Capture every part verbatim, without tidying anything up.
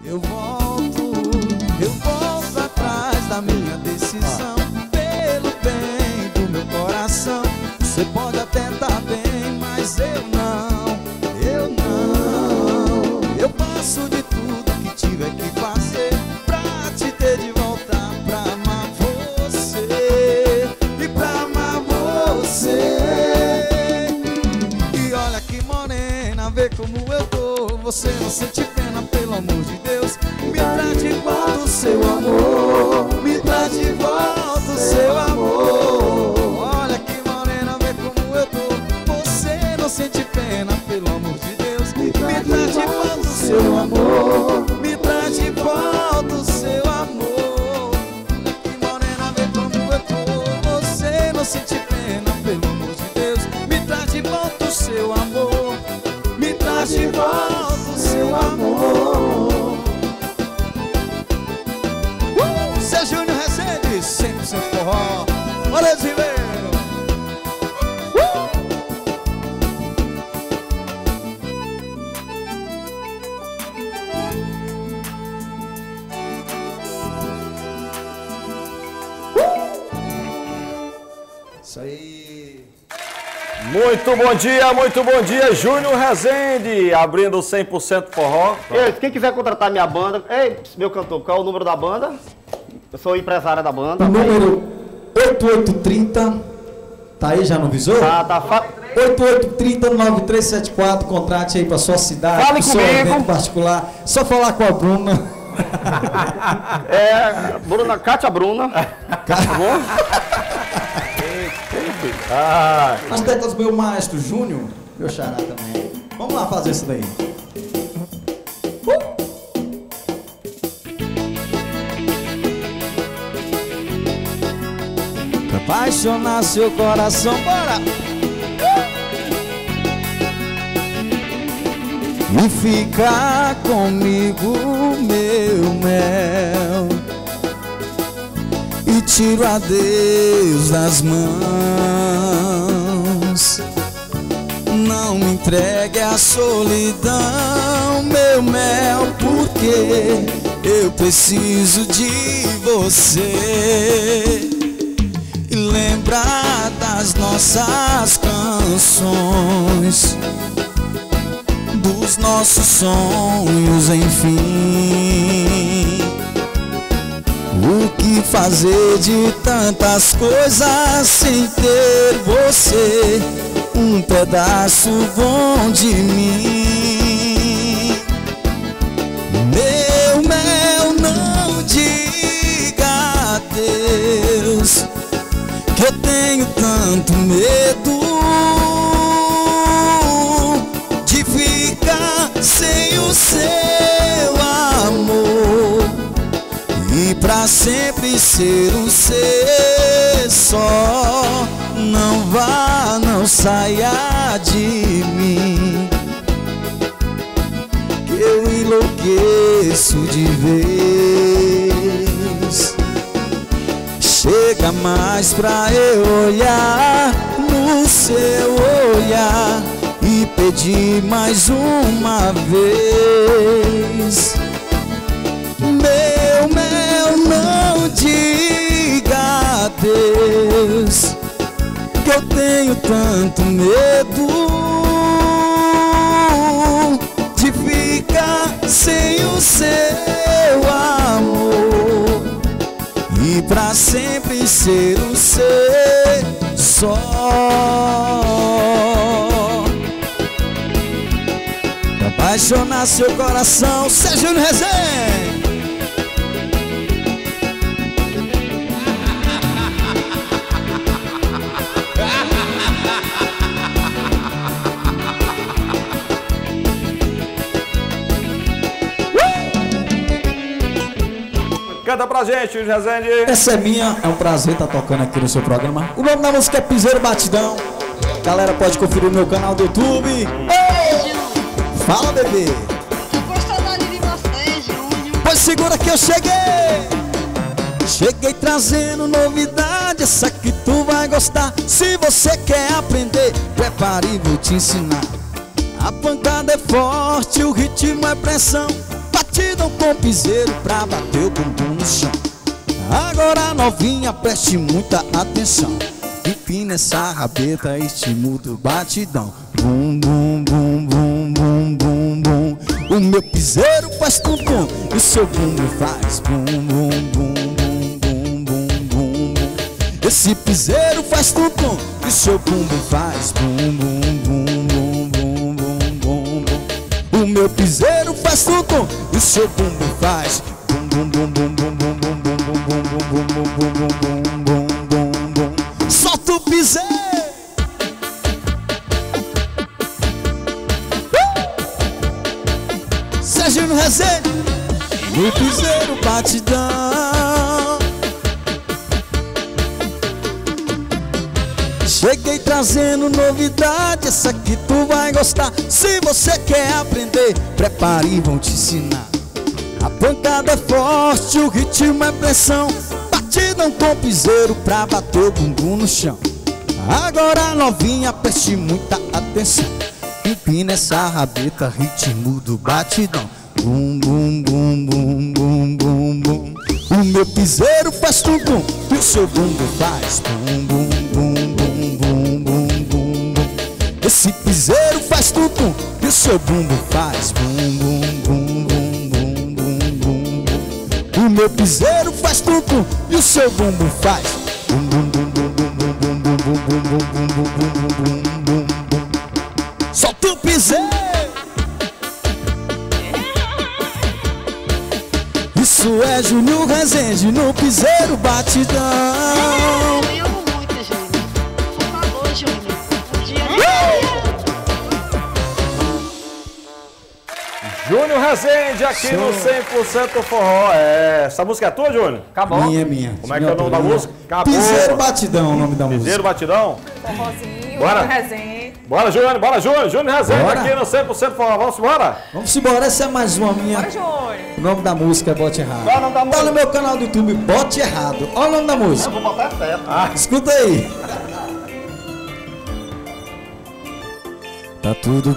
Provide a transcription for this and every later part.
eu volto, eu volto atrás da minha decisão. Pelo bem do meu coração, você pode até estar bem, mas eu não, eu não. Eu faço de tudo que tiver que fazer pra te ter de volta, pra amar você e pra amar você. E olha que morena, vê como eu tô. Você não sente pena, pelo amor de Deus. Me traz de volta o seu amor, me traz de volta o seu amor. Olha que morena, vê como eu tô. Você não sente pena, pelo amor de Deus. Me traz de volta o seu amor, me traz de volta o seu amor. Olha que morena, vê como eu tô. Você não sente pena, pelo amor de Deus. Me traz de volta o seu amor, me traz de volta o seu amor. uh! Seu Júnior Rezende, cem por cento forró. Olha esse velho. Isso aí. Muito bom dia, muito bom dia, Júnior Rezende, abrindo cem por cento forró. Ei, quem quiser contratar minha banda, ei, meu cantor, qual é o número da banda? Eu sou empresária da banda. O número oito oito três zero, tá aí, já não visou? Tá, tá. Fa... oito oito três zero nove três sete quatro, contrate aí pra sua cidade, fale pro seu comigo. evento particular. Só falar com a Bruna. É, Bruna, Cátia Bruna. Tá bom? Ah, As teclas do meu maestro Júnior, meu xará também. Vamos lá fazer isso daí. Uh! Pra apaixonar seu coração, bora! Uh! E ficar comigo, meu mel. E tiro a Deus das mãos. Não me entregue à solidão, meu mel, porque eu preciso de você. E lembrar das nossas canções, dos nossos sonhos, enfim. O que fazer de tantas coisas sem ter você, um pedaço bom de mim. Meu mel, não diga adeus, que eu tenho tanto medo de ficar sem o seu amor. E pra sempre ser um ser só. Não vá, não saia de mim, que eu enlouqueço de vez. Chega mais pra eu olhar no seu olhar e pedir mais uma vez. Meu mel, não diga adeus, que eu tenho tanto medo de ficar sem o seu amor. E pra sempre ser um ser só. Pra apaixonar seu coração, seu Júnior Rezende. canta pra gente, Júnior Rezende. Essa é minha, é um prazer estar tocando aqui no seu programa. O nome da música é Piseiro Batidão. Galera, pode conferir no meu canal do YouTube. Ei! Fala, bebê. Eu tô saudade de você, Júnior. Pois segura que eu cheguei. Cheguei trazendo novidade, essa que tu vai gostar. Se você quer aprender, prepare e vou te ensinar. A pancada é forte, o ritmo é pressão. Bate batidão com piseiro pra bater o bumbum no chão. Agora novinha, preste muita atenção. Empina essa rabeta, estimula o batidão. Bum, bum, bum, bum, bum, bum, bum. O meu piseiro faz tum-tum e o seu bumbum faz bum, bum, bum, bum, bum, bum, bum. Esse piseiro faz tum-tum e o seu bumbum faz bum, bum, bum, bum, bum, bum, bum, bum. O meu piseiro faz tum-tum e o seu bumbum faz bum, bum, bum, bum, bum, bum, bum, bum, bum, bum, bum, bum, bum, bum, bum, bum, bum. Solta o piseiro. Serginho Rezende, no piseiro batidão. Cheguei trazendo novidade, essa aqui tu vai gostar. Se você quer aprender, prepare e vão te ensinar. A pancada é forte, o ritmo é pressão. Batidão com piseiro pra bater o bumbum no chão. Agora novinha, preste muita atenção. Empina essa rabeta, ritmo do batidão. Bum, bum, bum, bum, bum, bum, bum. O meu piseiro faz tum-tum e o seu bumbum faz bum, bum, bum, bum, bum, bum, bum, bum. Esse piseiro faz tum-tum e o seu bumbum faz bum, bum, bum, bum, bum, bum, bum, bum. O meu piseiro faz tum-tum e o seu bumbum faz bum, bum, bum, bum, bum, bum, bum, bum, bum, bum, bum, bum, bum, bum, bum. Solta o piseiro. Isso é Júnior Rezende no piseiro batidão. Eu amo muito, Júnior. Por favor, Júnior. Um dia Júnior Rezende aqui no cem por cento Forró. É, essa música é tua, Júnior? Acabou. Minha, minha. Como é que é o nome da música? Acabou. Piseiro Batidão é o nome da música. Piseiro Batidão? Forrozinho, Bora. Júnior Rezende. Bora, Júnior, bora, Júnior. Júnior Rezende Bora. aqui no cem por cento Forró. Vamos embora? Vamos embora, essa é mais uma minha. Bora, Júnior. O nome da música é Bote Errado. Qual é o nome da Tá música? no meu canal do YouTube, Bote Errado. Olha o nome da música. Vou botar certo. Ah, escuta aí. Tá tudo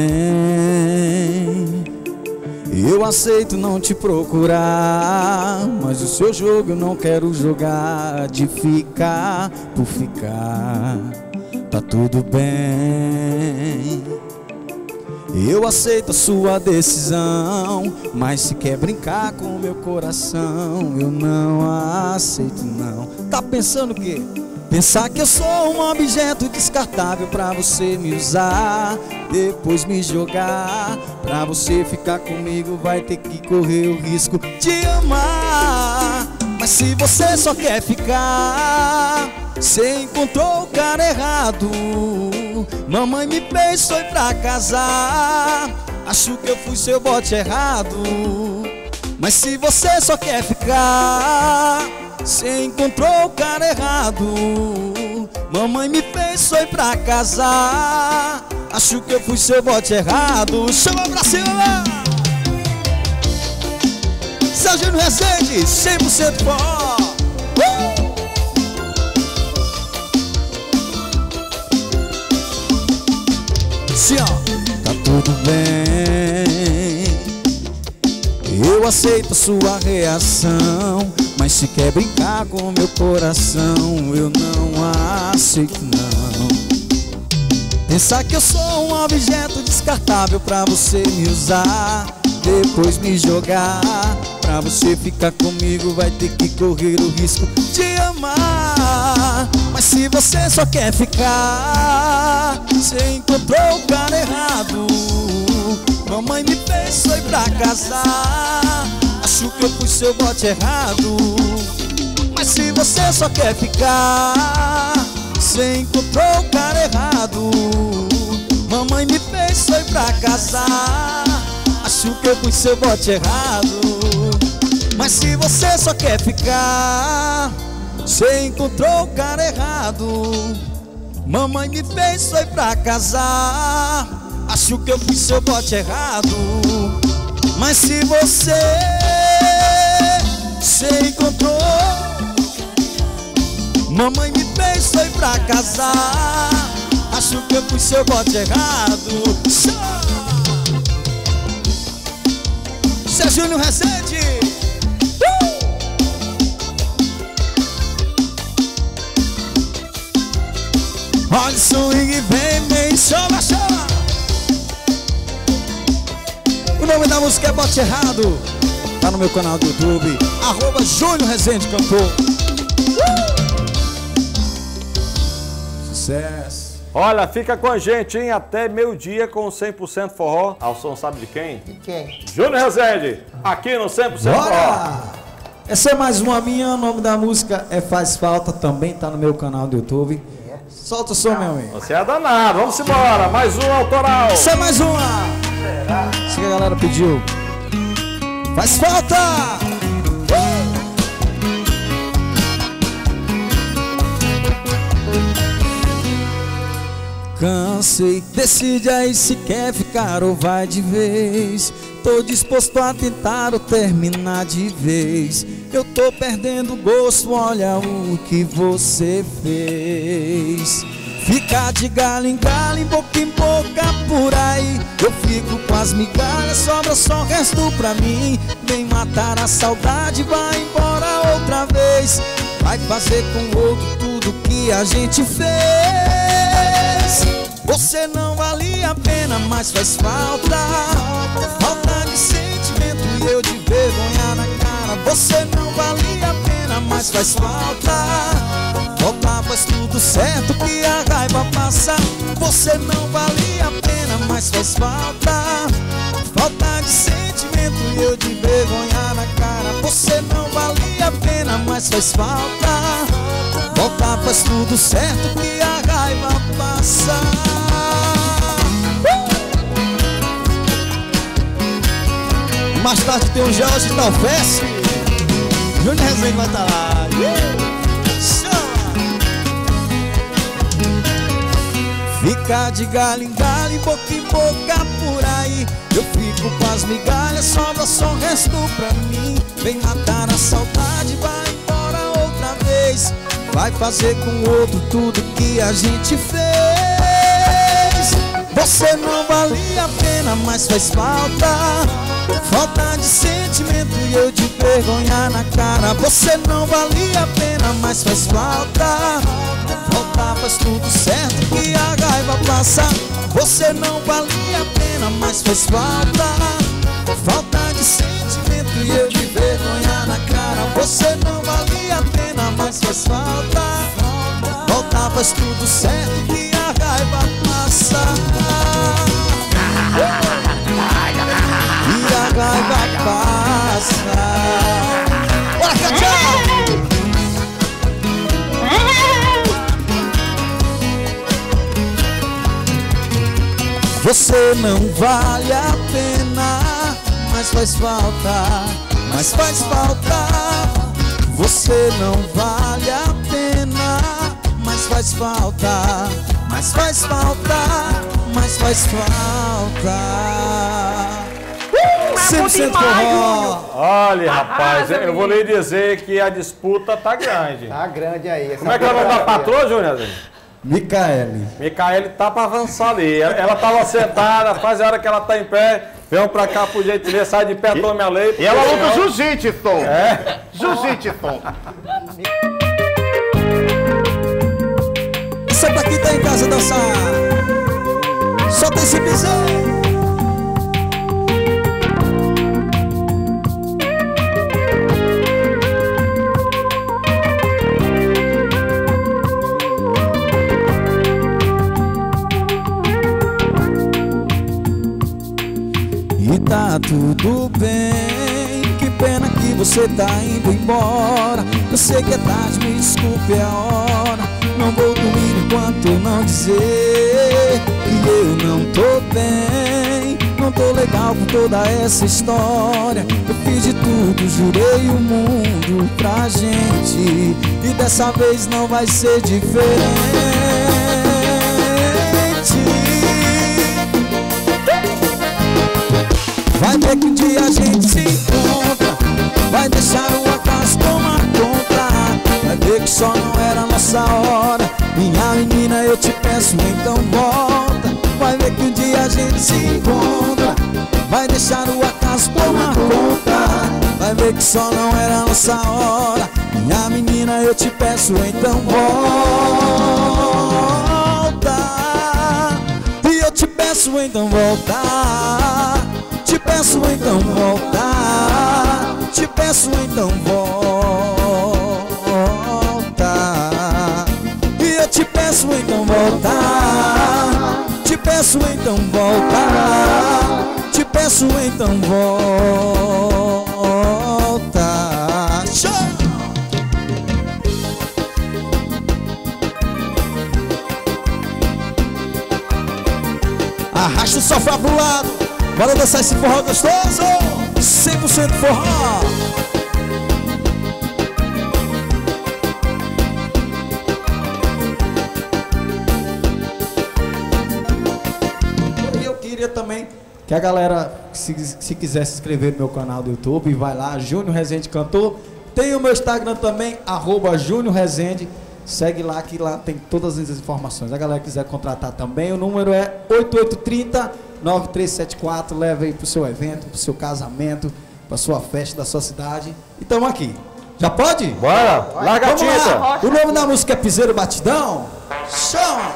bem, eu aceito não te procurar, mas o seu jogo eu não quero jogar de ficar por ficar. Tá tudo bem, eu aceito a sua decisão, mas se quer brincar com meu coração, eu não aceito não. Tá pensando o quê? Pensar que eu sou um objeto descartável pra você me usar, depois me jogar. Pra você ficar comigo vai ter que correr o risco de amar. Mas se você só quer ficar, você encontrou o cara errado. Mamãe me fez foi pra casar, acho que eu fui seu bote errado. Mas se você só quer ficar, você encontrou o cara errado. Mamãe me fez foi pra casar, acho que eu fui seu bote errado. Chama pra cima! Seu Júnior Rezende, cem por cento forró. Uh! Sim, ó. Tá tudo bem, eu aceito a sua reação, mas se quer brincar com meu coração, eu não aceito não. Pensar que eu sou um objeto descartável pra você me usar, depois me jogar. Pra você ficar comigo vai ter que correr o risco de amar. Mas se você só quer ficar, você encontrou o cara errado. Mamãe me fez foi pra casar, acho que eu fui seu bote errado. Mas se você só quer ficar, você encontrou o cara errado. Mamãe me fez foi pra casar, acho que eu fui seu bote errado. Mas se você só quer ficar, você encontrou o cara errado. Mamãe me fez foi pra casar, acho que eu fui seu bote errado. Mas se você, você encontrou, mamãe me fez foi pra casar, acho que eu fui seu bote errado. Esse é Júnior Rezende. Olha o swing, vem, vem, chama, chama. O nome da música é Bote Errado. Tá no meu canal do YouTube, arroba Júnior Rezende Cantor. uh! Sucesso. Olha, fica com a gente, hein? Até meio-dia com o cem por cento forró. Ao som sabe de quem? De quem? Júnior Rezende, aqui no cem por cento forró. Bora! Essa é mais uma minha, o nome da música é Faz Falta, também tá no meu canal do YouTube. Solta o som, meu amigo. Você é danado, vamos embora. Mais um autoral. Essa é mais uma. Isso que a galera pediu. Faz falta! Uh! Cansei, decide aí se quer ficar ou vai de vez. Tô disposto a tentar ou terminar de vez. Eu tô perdendo gosto, olha o que você fez. Ficar de galho em galho, em boca em boca por aí. Eu fico com as migalhas, sobra só o resto pra mim. Vem matar a saudade, vai embora outra vez. Vai fazer com o outro tudo que a gente fez. Você não valia a pena, mas faz falta. Falta de sentimento e eu de vergonha na cara. Você não valia a pena, mas faz falta. Voltar faz tudo certo que a raiva passa. Você não valia a pena, mas faz falta. Falta de sentimento e eu de vergonha na cara. Você não valia a pena, mas faz falta. Voltar faz tudo certo que a raiva passa. uh! Mais tarde tem o Jorge Talfesse. Júnior Rezende vai estar lá. uh! Fica de galho em galho, boca em boca por aí. Eu fico com as migalhas, sobra só o resto pra mim. Vem matar a saudade, vai embora outra vez. Vai fazer com o outro tudo que a gente fez. Você não valia a pena, mas faz falta. Falta de sentimento e eu de vergonha na cara. Você não valia a pena, mas faz falta. Voltar faz tudo certo que a raiva passa. Você não valia a pena, mas faz falta. Falta de sentimento e eu de vergonha na cara. Você não valia a pena, mas faz falta. Voltar faz tudo certo que a raiva passa. E a raiva passa. Bora, Catião! Você não vale a pena, mas faz falta, mas faz falta. Você não vale a pena, mas faz falta, mas faz falta, mas faz falta. cem por cento forró. Olha, rapaz, eu vou lhe dizer que a disputa tá grande. Tá grande aí. Como é que ela vai dar patroa, Júnior? Micaele. Micaele tá pra avançar ali. Ela tava sentada, faz a hora que ela tá em pé. Vem pra cá por gentileza, sai de pé, tome a lei. E ela luta jiu-jitsu, Tom. É? Jiu-jitsu, Tom. Você pra quem tá em casa dançar. Só tem esse piseiro. E tá tudo bem, que pena que você tá indo embora. Eu sei que é tarde, me desculpe a hora. Não vou dormir enquanto eu não dizer que eu não tô bem. Não tô legal com toda essa história. Eu fiz de tudo, jurei o mundo pra gente. E dessa vez não vai ser diferente. Vai ver que um dia a gente se encontra. Vai deixar o acaso tomar conta. Vai ver que só não era a nossa hora. Minha menina, eu te peço, então volta. Vai ver que um dia a gente se encontra. Vai deixar o acaso tomar conta. Vai ver que só não era a nossa hora. Minha menina, eu te peço, então volta. E eu te peço, então volta. Te peço, então volta. Te peço, então volta. E eu te peço, então volta. Te peço, então volta. Te peço, então volta. Show! Arrasta o sofá pro lado. Bora dançar esse forró gostoso. cem por cento forró. E eu queria também que a galera, se, se quiser se inscrever no meu canal do YouTube, vai lá, Júnior Rezende Cantor. Tem o meu Instagram também, arroba Júnior Rezende. Segue lá, que lá tem todas as informações. A galera quiser contratar também, o número é oito oito três zero, nove três sete quatro. Leva aí pro seu evento, pro seu casamento, pra sua festa da sua cidade. E estamos aqui. Já pode? Bora, larga a tinta. Lá. O nome da música é Piseiro Batidão. Chama!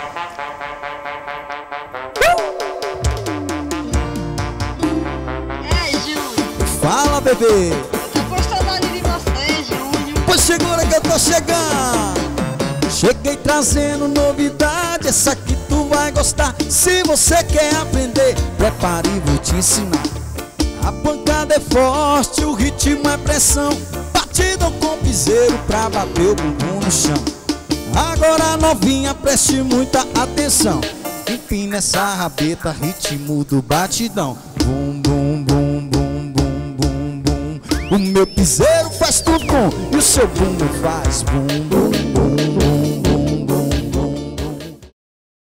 É, Júnior. Fala, bebê. Eu tô gostando ali de você, Júnior. Pois segura que eu tô chegando. Cheguei trazendo novidade, essa aqui tu vai gostar. Se você quer aprender, prepare e vou te ensinar. A pancada é forte, o ritmo é pressão. Batidão com piseiro pra bater o bumbum no chão. Agora novinha, preste muita atenção. Empina essa rabeta, ritmo do batidão. Bum, bum, bum, bum, bum, bum, bum. O meu piseiro faz tudo bom e o seu bumbum faz bum, bum, bum.